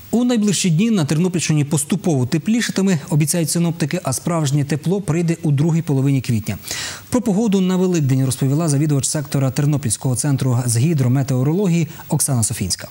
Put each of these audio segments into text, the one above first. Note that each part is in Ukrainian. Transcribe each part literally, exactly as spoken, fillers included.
У найближчі дні на Тернопільщині поступово теплішатиме, обіцяють синоптики, а справжнє тепло прийде у другій половині квітня. Про погоду на Великдень розповіла завідувач сектора Тернопільського центру з гідрометеорології Оксана Софінська.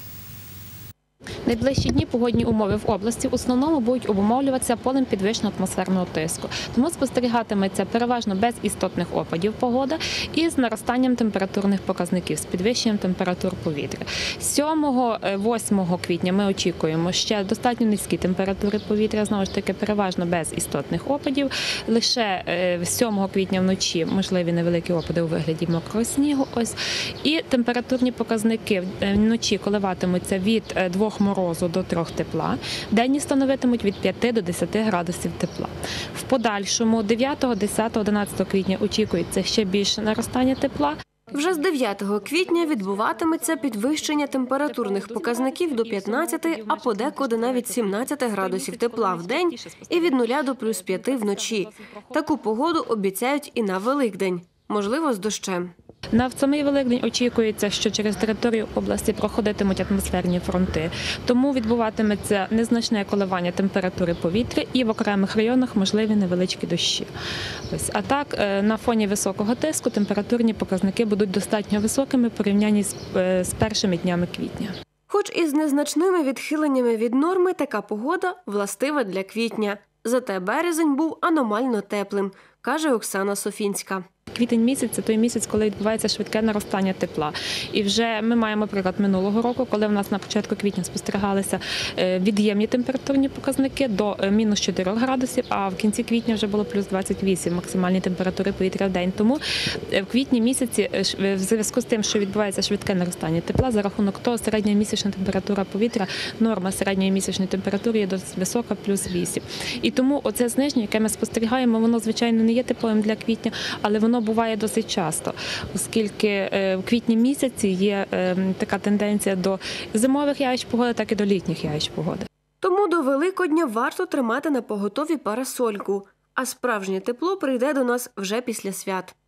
Найближчі дні погодні умови в області в основному будуть обумовлюватися полем підвищеного атмосферного тиску. Тому спостерігатиметься переважно без істотних опадів погода і з наростанням температурних показників, з підвищенням температур повітря. сьомого-восьмого квітня ми очікуємо ще достатньо низькі температури повітря, знову ж таки переважно без істотних опадів. Лише сьомого квітня вночі можливі невеликі опади у вигляді мокрого снігу. Ось. І температурні показники вночі коливатимуться від двох морозу до трьох тепла, денні становитимуть від п'яти до десяти градусів тепла. В подальшому дев'ятого, десятого, одинадцятого квітня очікується ще більше наростання тепла. Вже з дев'ятого квітня відбуватиметься підвищення температурних показників до п'ятнадцяти, а подекуди навіть сімнадцяти градусів тепла в день і від нуля до плюс п'яти вночі. Таку погоду обіцяють і на Великдень, можливо, з дощем. На самий Великдень очікується, що через територію області проходитимуть атмосферні фронти, тому відбуватиметься незначне коливання температури повітря і в окремих районах можливі невеличкі дощі. Ось. А так, на фоні високого тиску температурні показники будуть достатньо високими в порівнянні з, з першими днями квітня. Хоч і з незначними відхиленнями від норми, така погода властива для квітня. Зате березень був аномально теплим, каже Оксана Софінська. Квітень місяць – це той місяць, коли відбувається швидке наростання тепла. І вже ми маємо приклад минулого року, коли в нас на початку квітня спостерігалися від'ємні температурні показники до мінус чотирьох градусів, а в кінці квітня вже було плюс двадцять вісім максимальні температури повітря в день. Тому в квітні місяці, в зв'язку з тим, що відбувається швидке наростання тепла, за рахунок того середня місячна температура повітря, норма середньої місячної температури є досить висока, плюс вісім. І тому оце зниження, яке ми спостерігаємо, воно, звичайно, не є типовим для квітня, але воно буває досить часто, оскільки в квітні місяці є така тенденція до зимових явищ погоди, так і до літніх явищ погоди. Тому до Великодня варто тримати на поготові парасольку, а справжнє тепло прийде до нас вже після свят.